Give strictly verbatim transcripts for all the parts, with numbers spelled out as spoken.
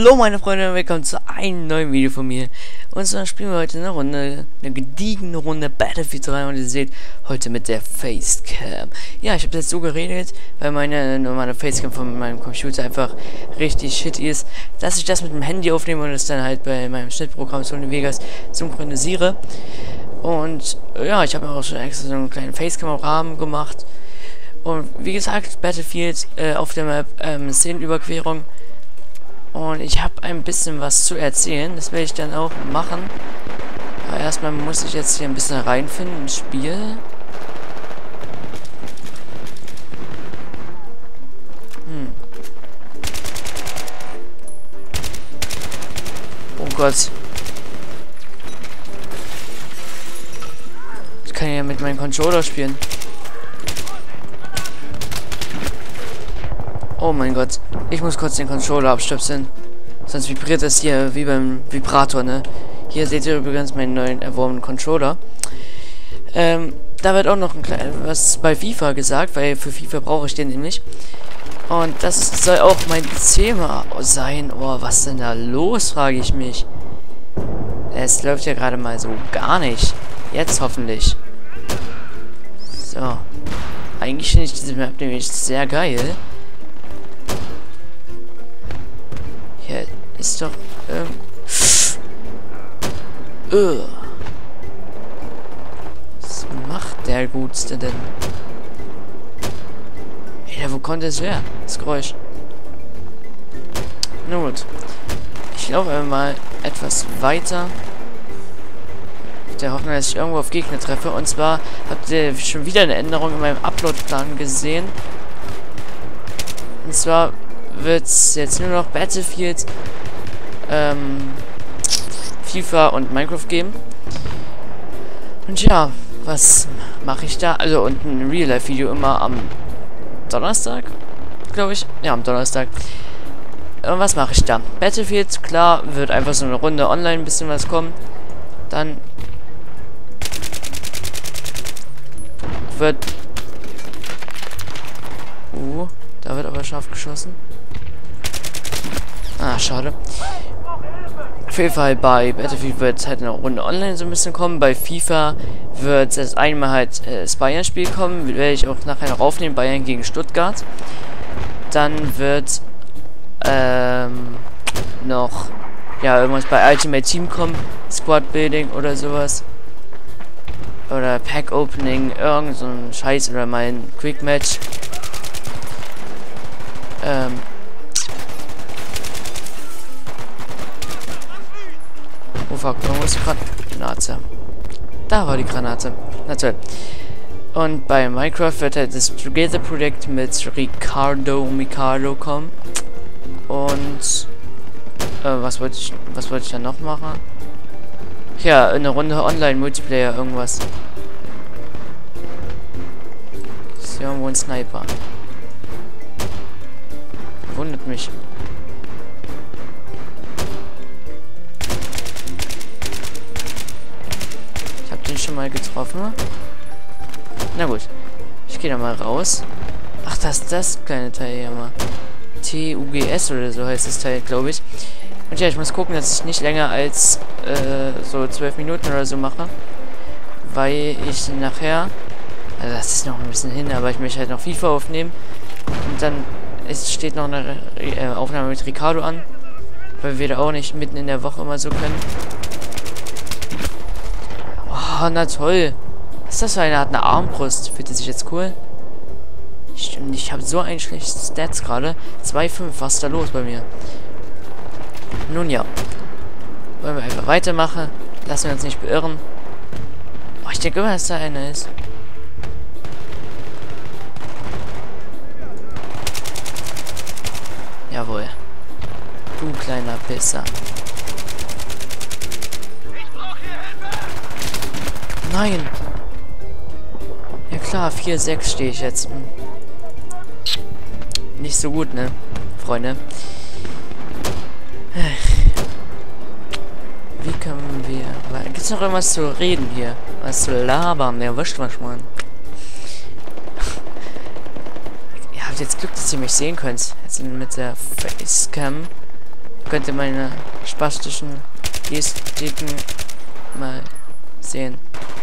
Hallo meine Freunde und willkommen zu einem neuen Video von mir. Und zwar spielen wir heute eine Runde, eine gediegene Runde Battlefield drei und ihr seht, heute mit der Facecam. Ja, ich habe jetzt so geredet, weil meine normale Facecam von meinem Computer einfach richtig shit ist, dass ich das mit dem Handy aufnehme und es dann halt bei meinem Schnittprogramm Sony Vegas synchronisiere. Und ja, ich habe auch schon extra so einen kleinen Facecam-Rahmen gemacht. Und wie gesagt, Battlefield äh, auf der Map ähm, Szenenüberquerung. Und ich habe ein bisschen was zu erzählen. Das werde ich dann auch machen. Aber erstmal muss ich jetzt hier ein bisschen reinfinden ins Spiel. Hm. Oh Gott. Ich kann ja mit meinem Controller spielen. Oh mein Gott, ich muss kurz den Controller abstöpseln. Sonst vibriert das hier wie beim Vibrator, ne? Hier seht ihr übrigens meinen neuen erworbenen Controller. Ähm, da wird auch noch ein kleines was bei FIFA gesagt, weil für FIFA brauche ich den nämlich. Und das soll auch mein P C mal sein. Oh, was ist denn da los, frage ich mich. Es läuft ja gerade mal so gar nicht. Jetzt hoffentlich. So. Eigentlich finde ich diese Map nämlich sehr geil. Hier ist doch, ähm... Uh. Was macht der Gutste denn? Ey, wo konnte es her? Das Geräusch. Na gut. Ich laufe mal etwas weiter. Mit der Hoffnung, dass ich irgendwo auf Gegner treffe. Und zwar habt ihr schon wieder eine Änderung in meinem Upload-Plan gesehen. Und zwar wird es jetzt nur noch Battlefield, ähm, FIFA und Minecraft geben. Und ja, was mache ich da? Also, und ein Real-Life-Video immer am Donnerstag, glaube ich. Ja, am Donnerstag. Und was mache ich da? Battlefield, klar, wird einfach so eine Runde online ein bisschen was kommen. Dann wird... Uh, da wird aber scharf geschossen. Ah, schade. Auf jeden Fall bei Battlefield wird halt eine Runde online so ein bisschen kommen. Bei FIFA wird das einmal halt äh, das Bayern-Spiel kommen. Werde ich auch nachher noch aufnehmen. Bayern gegen Stuttgart. Dann wird ähm, noch ja irgendwas bei Ultimate Team kommen. Squad Building oder sowas. Oder Pack Opening. Irgend so ein Scheiß oder mein Quick Match. Ähm. Oh fuck, wo ist die Granate? Da war die Granate. Na toll. Und bei Minecraft wird halt das Together Projekt mit Ricardo Mikado kommen. Und äh, was wollte ich was wollte ich dann noch machen? Ja, eine Runde Online Multiplayer irgendwas. Ist ja irgendwo ein Sniper. Wundert mich. Ich habe den schon mal getroffen. Na gut. Ich gehe da mal raus. Ach, das ist das kleine Teil hier mal. T U G S oder so heißt das Teil, glaube ich. Und ja, ich muss gucken, dass ich nicht länger als äh, so zwölf Minuten oder so mache. Weil ich nachher... Also das ist noch ein bisschen hin, aber ich möchte halt noch FIFA aufnehmen. Und dann... Es steht noch eine äh, Aufnahme mit Ricardo an, weil wir da auch nicht mitten in der Woche immer so können. Oh, na toll. Was ist das für eine? Hat eine Armbrust. Fühlt sich jetzt cool? Stimmt, ich habe so ein schlechtes Stats gerade. zwei Komma fünf, was ist da los bei mir? Nun ja. Wollen wir einfach weitermachen. Lassen wir uns nicht beirren. Oh, ich denke immer, dass da einer ist. Jawohl. Du kleiner Pisser. Nein. Ja klar, vier sechs stehe ich jetzt. Hm. Nicht so gut, ne? Freunde. Wie können wir... Gibt es noch irgendwas zu reden hier? Was zu labern? Der wischt was, Mann. Ihr habt jetzt Glück, dass ihr mich sehen könnt. Jetzt mit der Facecam. Könnt ihr meine spastischen Gestiken mal sehen.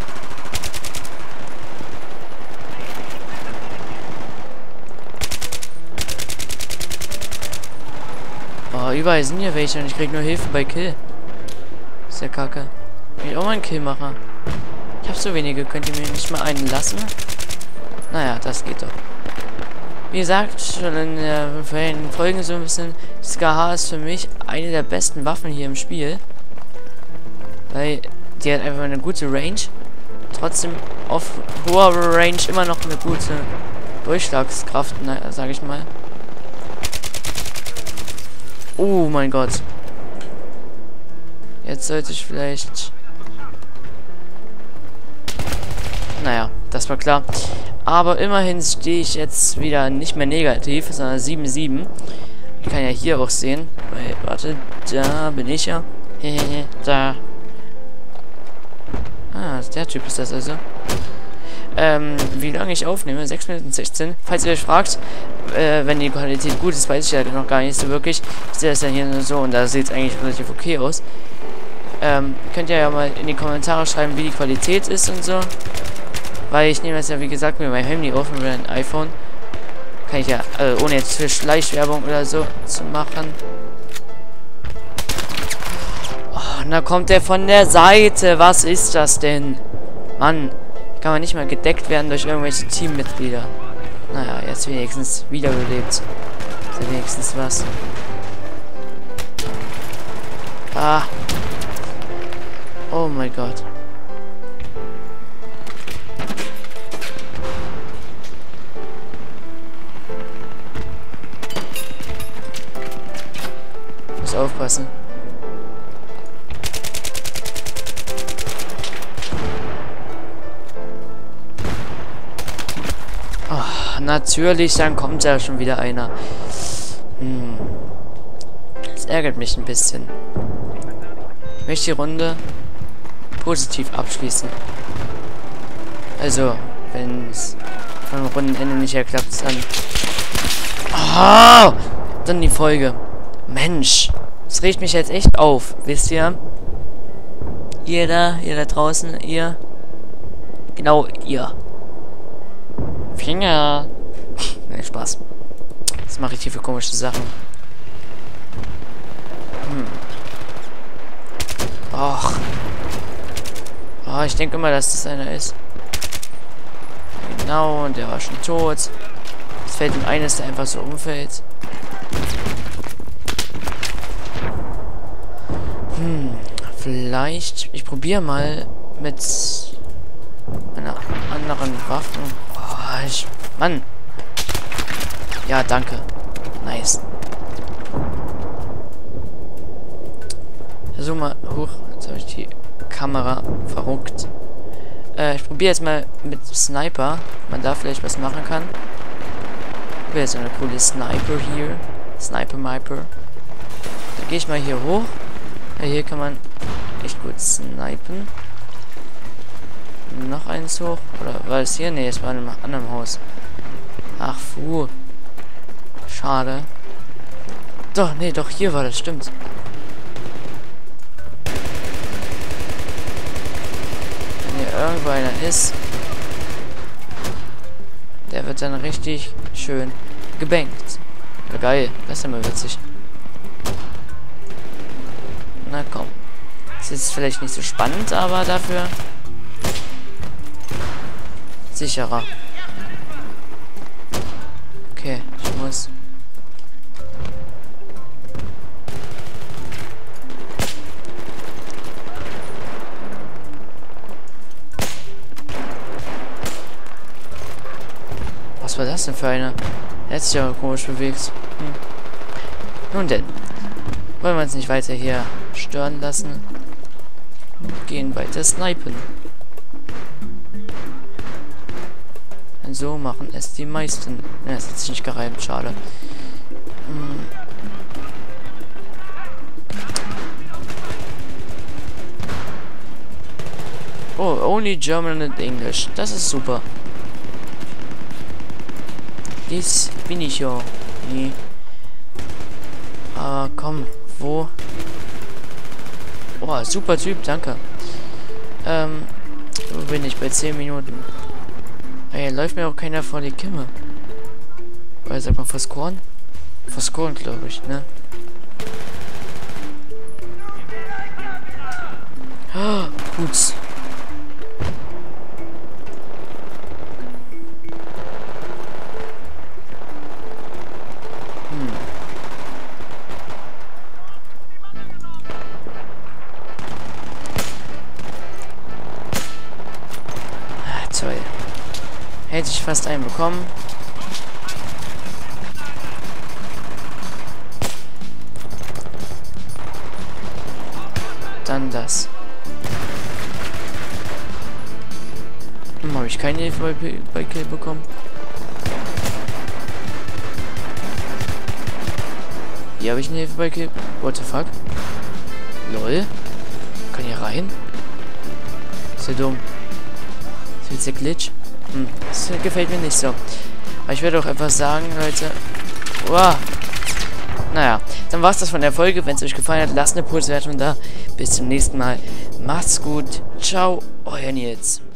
Oh, überall sind hier welche und ich krieg nur Hilfe bei Kill. Ist ja kacke. Will ich auch mal einen Kill machen. Ich hab so wenige. Könnt ihr mir nicht mal einen lassen? Naja, das geht doch. Wie gesagt, schon in der vorherigen Folge so ein bisschen, S K H ist für mich eine der besten Waffen hier im Spiel. Weil die hat einfach eine gute Range. Trotzdem auf hoher Range immer noch eine gute Durchschlagskraft, sag ich mal. Oh mein Gott. Jetzt sollte ich vielleicht... Naja, das war klar. Aber immerhin stehe ich jetzt wieder nicht mehr negativ, sondern sieben sieben. Ich kann ja hier auch sehen. Weil, warte, da bin ich ja. Da. Ah, der Typ ist das also. Ähm, wie lange ich aufnehme? sechs Minuten sechzehn. Falls ihr euch fragt, äh, wenn die Qualität gut ist, weiß ich ja noch gar nicht so wirklich. Ich sehe das ja hier nur so und da sieht es eigentlich relativ okay aus. Ähm, könnt ihr ja mal in die Kommentare schreiben, wie die Qualität ist und so. Weil ich nehme das ja, wie gesagt, mit meinem Handy auf, mit meinem iPhone. Kann ich ja, äh, ohne jetzt für Schleichwerbung oder so zu machen. Oh, und da kommt der von der Seite. Was ist das denn? Mann, kann man nicht mal gedeckt werden durch irgendwelche Teammitglieder. Naja, jetzt wenigstens wiederbelebt. Ist ja wenigstens was. Ah. Oh mein Gott. Muss aufpassen. Oh, natürlich, dann kommt ja schon wieder einer. Hm. Das ärgert mich ein bisschen. Ich möchte die Runde positiv abschließen. Also, wenn es vom Rundenende nicht her klappt, dann... Oh, dann die Folge. Mensch, das regt mich jetzt echt auf, wisst ihr? Ihr da, ihr da draußen, ihr. Genau, ihr. Finger. Nee, Spaß. Was mache ich hier für komische Sachen? Hm. Och. Oh, ich denke immer, dass das einer ist. Genau, und der war schon tot. Es fällt ihm eines, der einfach so umfällt. Hm, vielleicht... Ich probiere mal mit einer anderen Waffe. Oh, ich... Mann. Ja, danke. Nice. Versuch mal hoch. Jetzt habe ich die Kamera verruckt. Äh, ich probiere jetzt mal mit Sniper. Man da vielleicht was machen kann. Wäre so eine coole Sniper hier. Sniper Miper. Da gehe ich mal hier hoch. Ja, hier kann man echt gut snipen. Noch eins hoch. Oder war es hier? Ne, es war in einem anderen Haus. Ach, puh. Schade. Doch, nee, doch, hier war das, stimmt. Wenn hier irgendwo einer ist, der wird dann richtig schön gebankt. Ja, geil, das ist ja mal witzig. Na komm. Das ist vielleicht nicht so spannend, aber dafür sicherer. Okay, ich muss. Was war das denn für eine? Der hat sich ja komisch bewegt. Hm. Nun denn. Wollen wir uns nicht weiter hier stören lassen. Gehen weiter snipen. Und so machen es die meisten. Ne, es hat sich nicht gereimt, schade. Hm. Oh, only German and English. Das ist super. Dies bin ich ja. Nee. Aber komm, Wo? Oh, super Typ, danke. Ähm, wo bin ich? Bei zehn Minuten. Ey, läuft mir auch keiner vor die Kimme. Oder sagt man Verscoren? Verscoren, glaube ich, ne? Ah, Putz. Hm. Ah, toll. Hätte ich fast einen bekommen. Dann das. Hm, habe ich keine Hilfe bei, bei Kill bekommen? Hier habe ich eine Hilfe bei Kill. What the fuck? Lol. Kann hier rein? Ist ja dumm. Ist jetzt der Glitch? Hm, das gefällt mir nicht so. Aber ich werde auch einfach sagen, Leute. Wow. Naja, dann war's das von der Folge. Wenn es euch gefallen hat, lasst eine Pulswertung da. Bis zum nächsten Mal. Macht's gut. Ciao, euer Nils.